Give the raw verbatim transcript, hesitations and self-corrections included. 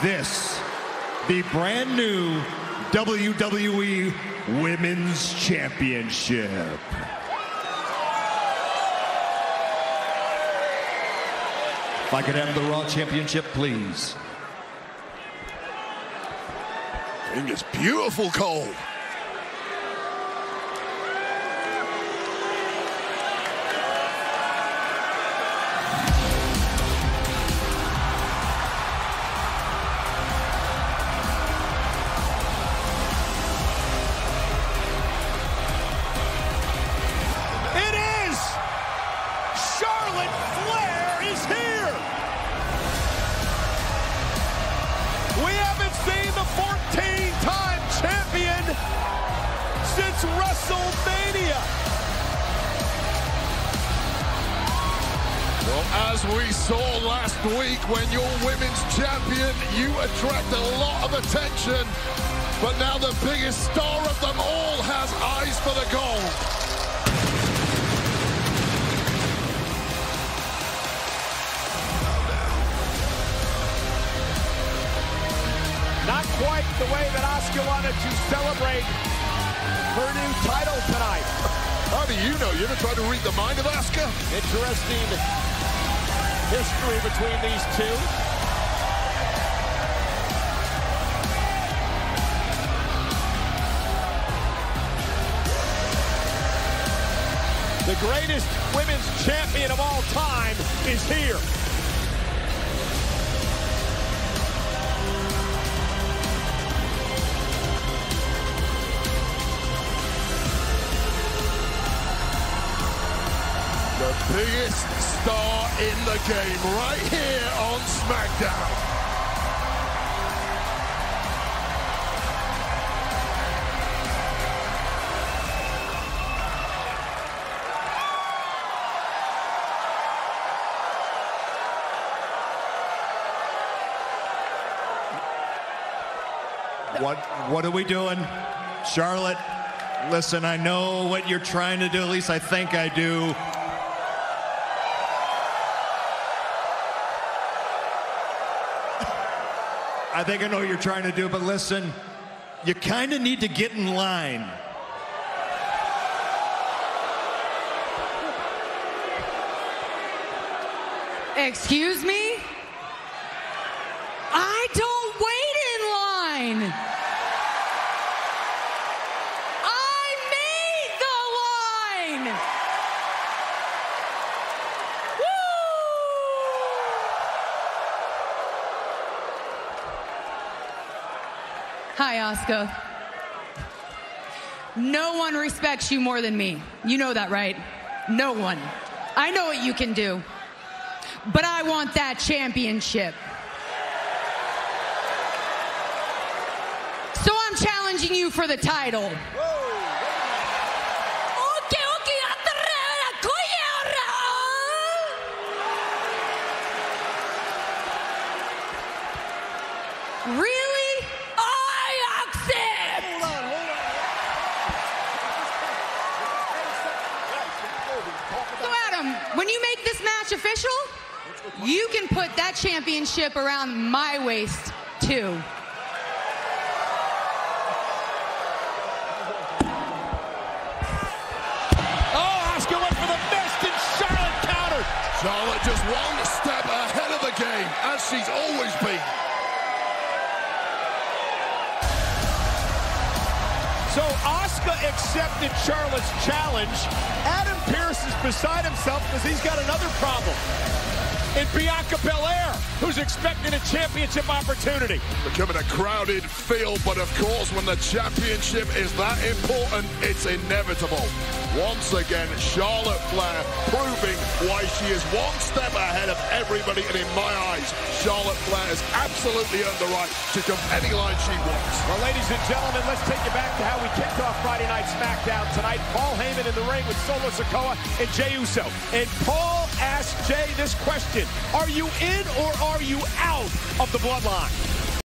this, the brand new W W E Women's Championship. If I could have the Raw Championship, please. I think it's beautiful, Cole. WrestleMania. Well, as we saw last week, when you're women's champion, you attract a lot of attention. But now the biggest star of them all has eyes for the gold. Not quite the way that Asuka wanted to celebrate her new title tonight. How do you know? You ever tried to read the mind of Asuka? Interesting history between these two. The greatest women's champion of all time is here. The biggest star in the game right here on SmackDown. What, what are we doing? Charlotte, listen, I know what you're trying to do. At least I think I do. I think I know what you're trying to do, but listen, you kind of need to get in line. Excuse me? I don't wait in line. I made the line. Hi, Asuka. No one respects you more than me. You know that, right? No one. I know what you can do. But I want that championship. So I'm challenging you for the title. Really? I accept! So Adam, when you make this match official, you can put that championship around my waist, too. Oh, Asuka went for the mist and Charlotte countered. Charlotte just one step ahead of the game, as she's always been. So Asuka accepted Charlotte's challenge. Adam Pearce is beside himself because he's got another problem. In Bianca Belair, who's expecting a championship opportunity. Becoming a crowded field, but of course, when the championship is that important, it's inevitable. Once again, Charlotte Flair proving why she is one step ahead of everybody, and in my eyes, Charlotte Flair is absolutely earned the right to come any line she wants. Well, ladies and gentlemen, let's take you back to how we kicked off Friday Night SmackDown tonight. Paul Heyman in the ring with Solo Sikoa and Jey Uso. And Paul asked Jey this question: are you in or are you out of the bloodline?